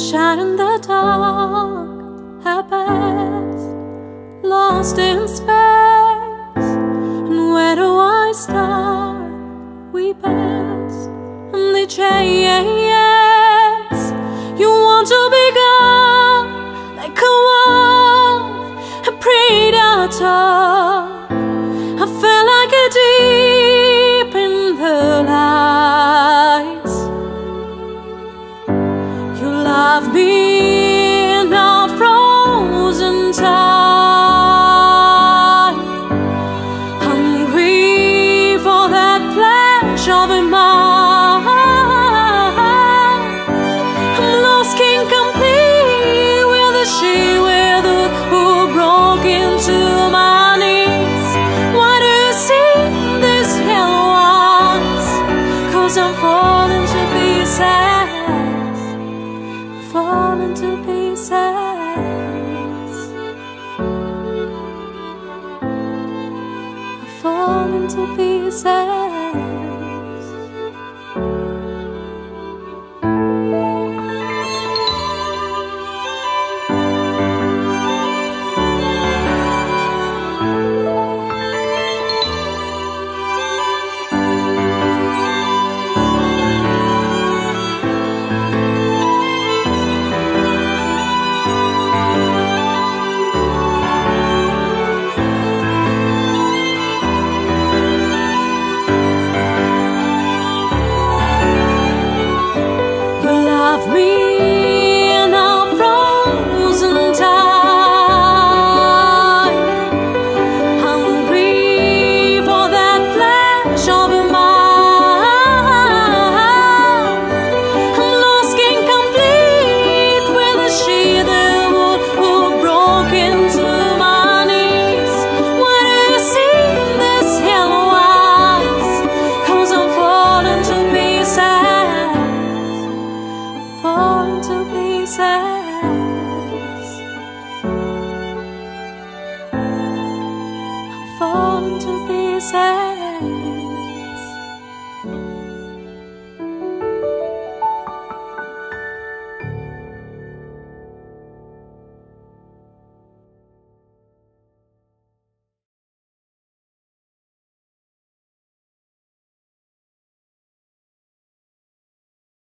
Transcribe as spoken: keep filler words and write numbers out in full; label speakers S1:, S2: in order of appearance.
S1: shine in the dark at best, lost in space. And where do I start? We best and the chance. You want to become like a wolf, a predator. I felt like a deep in the lights. You love me in our frozen time, hungry for that flash of a mind. I'm lost, incomplete with the she with who broke into my knees. Why do you see this hell once? 'Cause I'm falling to pieces, falling to pieces, falling to pieces.